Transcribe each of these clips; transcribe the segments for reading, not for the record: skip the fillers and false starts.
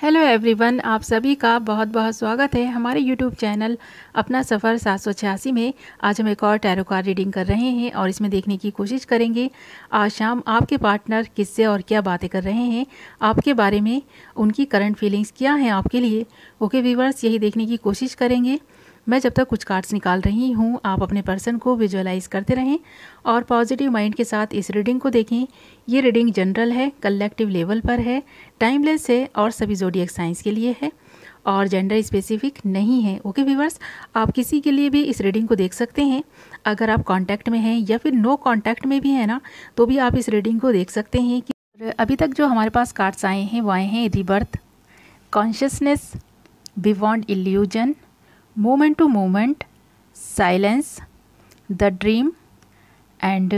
Hello everyone, आप सभी का बहुत बहुत स्वागत है हमारे यूट्यूब चैनल अपना सफ़र 786 में। आज हम एक और टैरो कार्ड रीडिंग कर रहे हैं और इसमें देखने की कोशिश करेंगे आज शाम आपके पार्टनर किससे और क्या बातें कर रहे हैं, आपके बारे में उनकी करंट फीलिंग्स क्या हैं आपके लिए। ओके व्यूवर्स, यही देखने की कोशिश करेंगे। मैं जब तक कुछ कार्ड्स निकाल रही हूँ, आप अपने पर्सन को विजुअलाइज करते रहें और पॉजिटिव माइंड के साथ इस रीडिंग को देखें। ये रीडिंग जनरल है, कलेक्टिव लेवल पर है, टाइमलेस है और सभी ज़ोडिएक साइंस के लिए है और जेंडर स्पेसिफिक नहीं है। ओके व्यूवर्स, आप किसी के लिए भी इस रीडिंग को देख सकते हैं। अगर आप कांटेक्ट में हैं या फिर नो कांटेक्ट में भी हैं ना, तो भी आप इस रीडिंग को देख सकते हैं। कि अभी तक जो हमारे पास कार्ड्स आए हैं वो आए हैं rebirth, consciousness, beyond illusion, moment to moment, silence, the dream and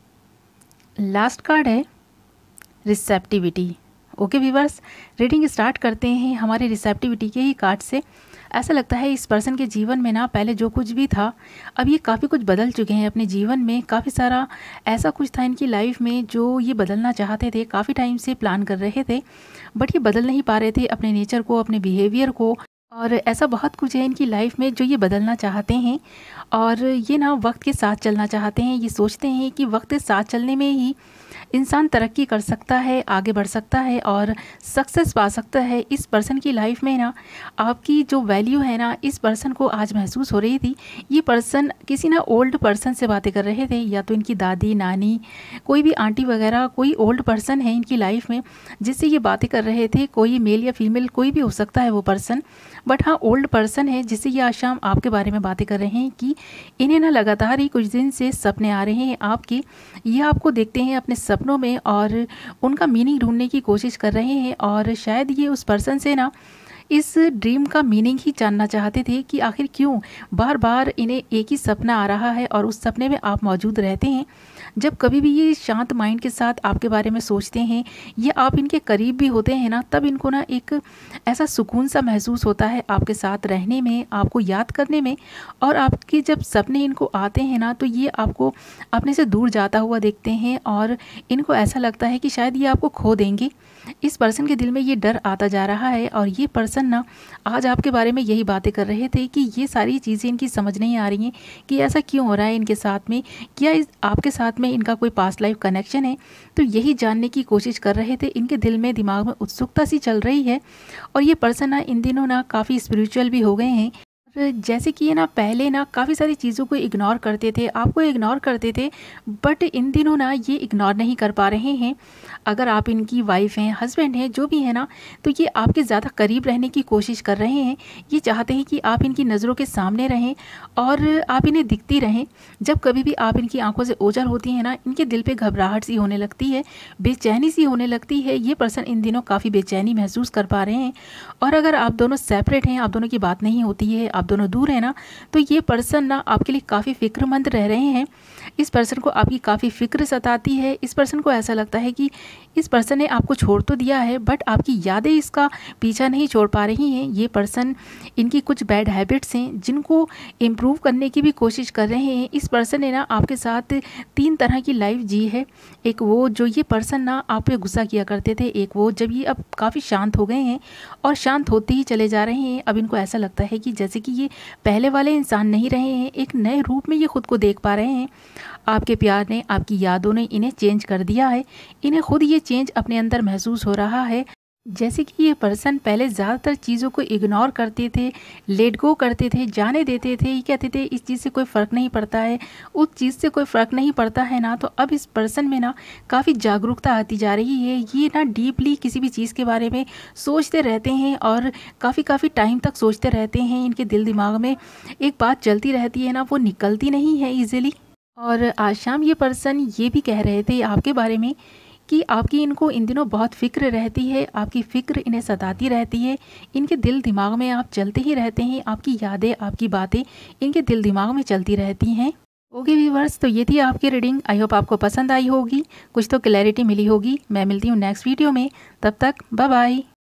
last card है receptivity. Okay viewers, reading start करते हैं हमारे रिसेप्टिविटी के ही कार्ड से। ऐसा लगता है इस पर्सन के जीवन में ना पहले जो कुछ भी था, अब ये काफ़ी कुछ बदल चुके हैं अपने जीवन में। काफ़ी सारा ऐसा कुछ था इनकी लाइफ में जो ये बदलना चाहते थे, काफ़ी टाइम से प्लान कर रहे थे, बट ये बदल नहीं पा रहे थे अपने नेचर को, अपने बिहेवियर को। और ऐसा बहुत कुछ है इनकी लाइफ में जो ये बदलना चाहते हैं और ये ना वक्त के साथ चलना चाहते हैं। ये सोचते हैं कि वक्त के साथ चलने में ही इंसान तरक्की कर सकता है, आगे बढ़ सकता है और सक्सेस पा सकता है। इस पर्सन की लाइफ में ना आपकी जो वैल्यू है ना, इस पर्सन को आज महसूस हो रही थी। ये पर्सन किसी ना ओल्ड पर्सन से बातें कर रहे थे, या तो इनकी दादी, नानी, कोई भी आंटी वगैरह, कोई ओल्ड पर्सन है इनकी लाइफ में जिससे ये बातें कर रहे थे। कोई मेल या फीमेल कोई भी हो सकता है वो पर्सन, बट हाँ ओल्ड पर्सन है जिससे ये आज शाम आपके बारे में बातें कर रहे हैं कि इन्हें ना लगातार ही कुछ दिन से सपने आ रहे हैं आपके। ये आपको देखते हैं अपने सपनों में और उनका मीनिंग ढूंढने की कोशिश कर रहे हैं और शायद ये उस पर्सन से ना इस ड्रीम का मीनिंग ही जानना चाहते थे कि आखिर क्यों बार बार इन्हें एक ही सपना आ रहा है और उस सपने में आप मौजूद रहते हैं। जब कभी भी ये शांत माइंड के साथ आपके बारे में सोचते हैं या आप इनके करीब भी होते हैं ना, तब इनको ना एक ऐसा सुकून सा महसूस होता है आपके साथ रहने में, आपको याद करने में। और आपके जब सपने इनको आते हैं ना, तो ये आपको अपने से दूर जाता हुआ देखते हैं और इनको ऐसा लगता है कि शायद ये आपको खो देंगे। इस पर्सन के दिल में ये डर आता जा रहा है और ये पर्सन ना आज आपके बारे में यही बातें कर रहे थे कि ये सारी चीज़ें इनकी समझ नहीं आ रही हैं कि ऐसा क्यों हो रहा है इनके साथ में, क्या आपके साथ में इनका कोई पास्ट लाइफ कनेक्शन है। तो यही जानने की कोशिश कर रहे थे। इनके दिल में, दिमाग में उत्सुकता सी चल रही है और ये पर्सन ना इन दिनों ना काफ़ी स्पिरिचुअल भी हो गए हैं। जैसे कि ये ना पहले ना काफ़ी सारी चीज़ों को इग्नोर करते थे, आपको इग्नोर करते थे, बट इन दिनों ना ये इग्नोर नहीं कर पा रहे हैं। अगर आप इनकी वाइफ हैं, हस्बैंड हैं, जो भी है ना, तो ये आपके ज़्यादा करीब रहने की कोशिश कर रहे हैं। ये चाहते हैं कि आप इनकी नज़रों के सामने रहें और आप इन्हें दिखती रहें। जब कभी भी आप इनकी आंखों से ओझल होती हैं ना, इनके दिल पे घबराहट सी होने लगती है, बेचैनी सी होने लगती है। ये पर्सन इन दिनों काफ़ी बेचैनी महसूस कर पा रहे हैं। और अगर आप दोनों सेपरेट हैं, आप दोनों की बात नहीं होती है, आप दोनों दूर है ना, तो ये पर्सन ना आपके लिए काफ़ी फिक्रमंद रह रहे हैं। इस पर्सन को आपकी काफ़ी फिक्र सताती है। इस पर्सन को ऐसा लगता है कि इस पर्सन ने आपको छोड़ तो दिया है, बट आपकी यादें इसका पीछा नहीं छोड़ पा रही हैं। ये पर्सन, इनकी कुछ बैड हैबिट्स हैं जिनको इम्प्रूव करने की भी कोशिश कर रहे हैं। इस पर्सन ने ना आपके साथ 3 तरह की लाइफ जी है। एक वो जो ये पर्सन ना आप पे गुस्सा किया करते थे, एक वो जब ये अब काफ़ी शांत हो गए हैं और शांत होते ही चले जा रहे हैं। अब इनको ऐसा लगता है कि जैसे कि ये पहले वाले इंसान नहीं रहे हैं, एक नए रूप में ये खुद को देख पा रहे हैं। आपके प्यार ने, आपकी यादों ने इन्हें चेंज कर दिया है। इन्हें खुद ये चेंज अपने अंदर महसूस हो रहा है। जैसे कि ये पर्सन पहले ज़्यादातर चीज़ों को इग्नोर करते थे, लेट गो करते थे, जाने देते थे। ये कहते थे इस चीज़ से कोई फ़र्क नहीं पड़ता है, उस चीज़ से कोई फ़र्क नहीं पड़ता है ना। तो अब इस पर्सन में ना काफ़ी जागरूकता आती जा रही है। ये ना डीपली किसी भी चीज़ के बारे में सोचते रहते हैं और काफ़ी टाइम तक सोचते रहते हैं। इनके दिल दिमाग में एक बात चलती रहती है ना, वो निकलती नहीं है ईजिली। और आज शाम ये पर्सन ये भी कह रहे थे आपके बारे में कि आपकी इनको इन दिनों बहुत फ़िक्र रहती है, आपकी फ़िक्र इन्हें सताती रहती है। इनके दिल दिमाग में आप चलते ही रहते हैं, आपकी यादें, आपकी बातें इनके दिल दिमाग में चलती रहती हैं। ओके व्यूवर्स, तो ये थी आपकी रीडिंग। आई होप आपको पसंद आई होगी, कुछ तो क्लैरिटी मिली होगी। मैं मिलती हूँ नेक्स्ट वीडियो में, तब तक बाय बाय।